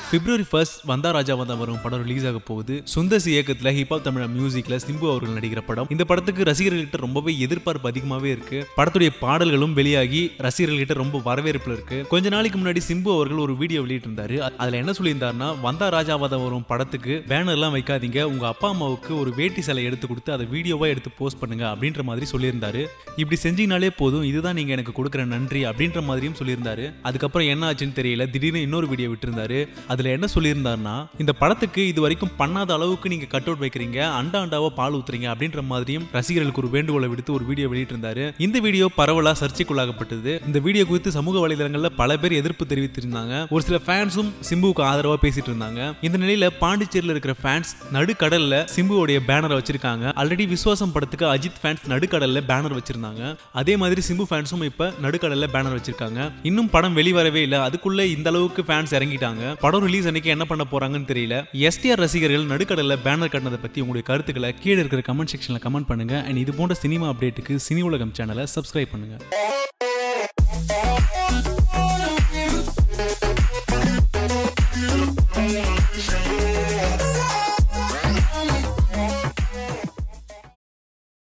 February 1st வந்தா ராஜா வந்தா வரும் படம் ரிலீஸ் ஆக போகுது. சுந்தர்சி இயக்கத்துல ஹிப்ஹாப் தமிழ் மியூசிக்ல சிம்பு அவர்கள் நடிக்கிற படம். இந்த படத்துக்கு ரசிகர்கள்கிட்ட ரொம்பவே எதிர்பார்ப்பு அதிகமாவே இருக்கு. படத்துடைய பாடல்களும் வெளியாகி ரசிகர்கள்கிட்ட ரொம்ப வரவேற்புல இருக்கு. கொஞ்ச நாளைக்கு முன்னாடி சிம்பு அவர்கள் ஒரு வீடியோ வெளியிட்டு இருந்தாரு. அதுல என்ன சொல்லியிருந்தாருன்னா, வந்தா ராஜா வந்தா வரும் படத்துக்கு பேனர்லாம் வைக்காதீங்க, உங்க அப்பா அம்மாவுக்கு ஒரு வேட்டி சிலை எடுத்து கொடுத்து அதை வீடியோவா எடுத்து போஸ்ட் பண்ணுங்க அப்படின்ற மாதிரி சொல்லியிருந்தாரு. இப்படி செஞ்சீங்கனாலே போதும், இதுதான் நீங்க எனக்கு கொடுக்குற நன்றி அப்படின்ற மாதிரியும் சொல்லியிருந்தாரு. அதுக்கப்புறம் என்ன ஆச்சுன்னு தெரியல, திடீர்னு இன்னொரு வீடியோ விட்டுருந்தாரு. அதுல என்ன சொல்லியிருந்தாருன்னா, இந்த படத்துக்கு இது வரைக்கும் பண்ணாத அளவுக்கு நீங்க கட் அவுட் வைக்கிறீங்க, அண்டா அண்டாவா பால் ஊத்துறீங்க அப்படின்ற மாதிரியும் ரசிகர்களுக்கு ஒரு வேண்டுகோளை விடுத்து ஒரு வீடியோ வெளியிட்டு இருந்தாரு. இந்த வீடியோ பரவலா சர்ச்சைக்குள்ளாகப்பட்டது. இந்த வீடியோ குறித்து சமூக வலைதளங்கள்ல பல பேர் எதிர்ப்பு தெரிவித்திருந்தாங்க. ஒரு சில ஃபேன்ஸும் சிம்புவுக்கு ஆதரவா பேசிட்டு இருந்தாங்க. இந்த நிலையில பாண்டிச்சேரியில் இருக்கிற ஃபேன்ஸ் நடுக்கடல்ல சிம்புவோடைய பேனரை வச்சிருக்காங்க. ஆல்ரெடி விஸ்வாசம் படத்துக்கு அஜித் ஃபேன்ஸ் நடுக்கடல்ல பேனர் வச்சிருந்தாங்க. அதே மாதிரி சிம்பு ஃபேன்ஸும் இப்ப நடுக்கடல்ல பேனர் வச்சிருக்காங்க. இன்னும் படம் வெளிவரவே இல்லை, அதுக்குள்ள இந்த அளவுக்கு ஃபேன்ஸ் இறங்கிட்டாங்க. படம் ரிலீஸ் அன்னைக்கு என்ன பண்ண போறாங்கன்னு தெரியல. எஸ்டிஆர் ரசிகர்கள் நடுக்கடல்ல பேனர் கட்டினதை பத்தி உங்களுடைய கருத்துக்களை கீழே இருக்கிற கமெண்ட் செக்ஷன்ல கமெண்ட் பண்ணுங்க. அண்ட் இது போன்ற சினிமா அப்டேட்டுக்கு சினி உலகம் சேனலை சப்ஸ்கிரைப் பண்ணுங்க.